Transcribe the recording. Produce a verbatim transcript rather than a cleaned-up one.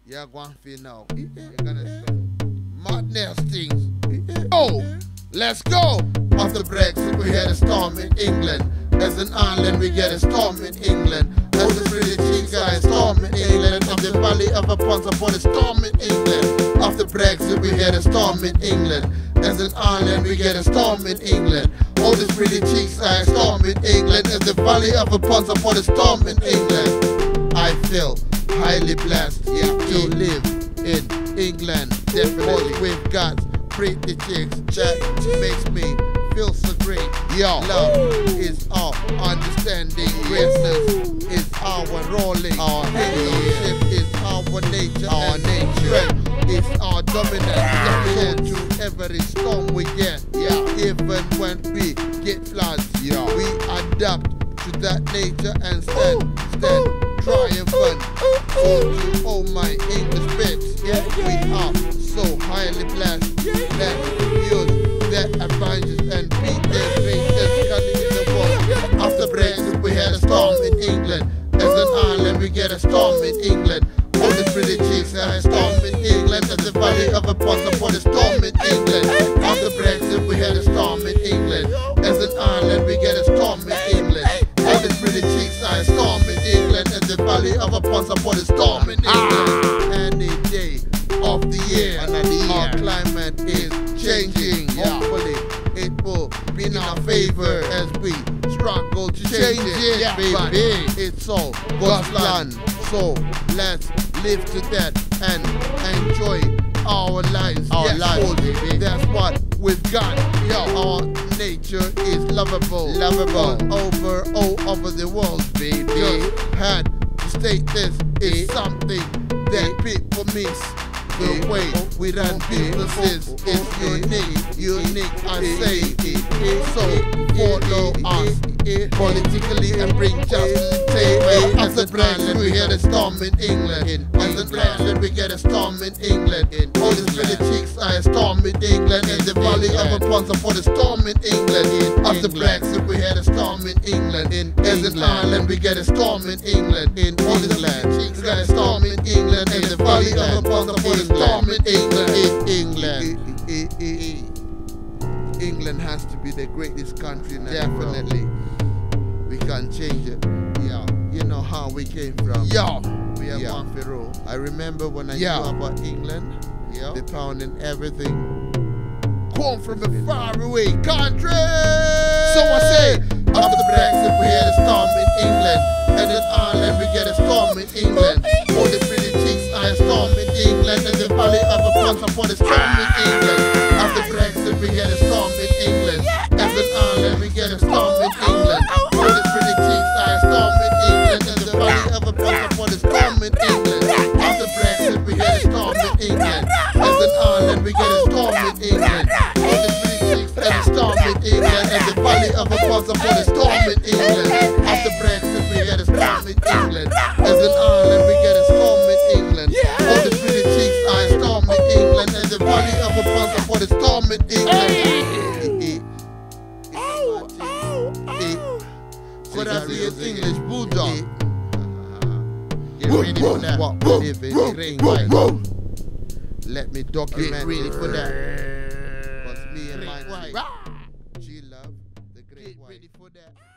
You're going to feel now. You're gonna see madness things. Oh, let's go. After Brexit, we had a storm in England. As in Ireland, we get a storm in England. As the British cheeks got a storm in England. Of the valley of a ponce upon a storm in England. After Brexit, we had a storm in England. As in Ireland, we get a storm in England. All the pretty cheeks got a storm in England. As the valley of a ponce upon a storm in England. I feel highly blessed, yeah, to live in England. Definitely, we've got pretty chicks that makes me feel so great. Yo, love is our understanding. Greatness is our rolling. Our leadership is our nature. Our nature is our dominance. Through every storm we get. Yeah, even when we get floods, yeah, we adapt to that nature and stand, stand triumphant. So to all my English bits, yeah, we are so highly blessed. Let's use that advantage and beat their greatest country in the world. After Brexit, we had a storm in England. As in Ireland, we get a storm in England. All the pretty chicks had a storm in England. As the valley of a ponce upon a storm in England. After Brexit, we had a storm in England. As in Ireland, we get a storm in England. All the pretty chicks had a storm in England. As the valley of a ponce upon a storm in England. Any day of the year, our climate is changing. Hopefully, it will be in our favor as we struggle to change it, yeah, baby. It's all God's plan. So let's live to that and enjoy our lives. Our yes, lives, baby. That's what we've got. Yo, our nature is lovable, lovable over all over the world, baby. Just had to state this is something that people miss. The way we run businesses is unique, unique I say it. So follow us politically and bring justice. As a Brexit, we get a storm in England. As a Brexit, we get a storm in England. All the pretty chicks are a storm in England. In the valley of a ponce upon a storm in England. After Brexit, we had a storm in England. As in Ireland, we get a storm in England. All the pretty chicks got a storm in England. In the valley of a ponce upon a storm in England. In England. England has to be the greatest country in the world. Definitely. We can change it. Yeah. You know how we came from. Yeah. We are yeah. one Pharaoh. I remember when I yeah. knew about England. Yeah. The pound and everything. Come from a faraway country. So I say, after the Brexit, we had a storm in England. And in Ireland, we get a storm in England. All the pretty chicks are a storm in England. And the valley of a ponce upon a storm in England. After Brexit, we get a storm in England. As in Ireland, we get a storm in England. All the pretty chicks are a storm in England. And the valley of a ponce upon a storm in England. After Brexit, we get a storm in England. As in Ireland, we get a storm in England. All the pretty chicks are a storm in England. And the valley of a ponce upon a storm in England. After Brexit, we get a storm in England. As in Ireland, we get a storm in England. All the pretty chicks are a storm in England. And the valley of a ponce upon a storm in England. Could I be an English bulldog? Get ready for that. What we live in England. Let me document it for that. Cause me and my wife, G Luv, the great wife. Get ready for that.